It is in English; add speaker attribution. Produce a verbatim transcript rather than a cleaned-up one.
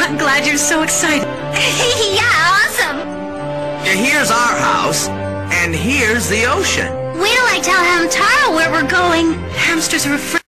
Speaker 1: I'm glad you're so excited.
Speaker 2: Yeah, awesome.
Speaker 3: Here's our house, and here's the ocean.
Speaker 2: Wait till I tell Hamtaro where we're going.
Speaker 1: Hamsters are afraid.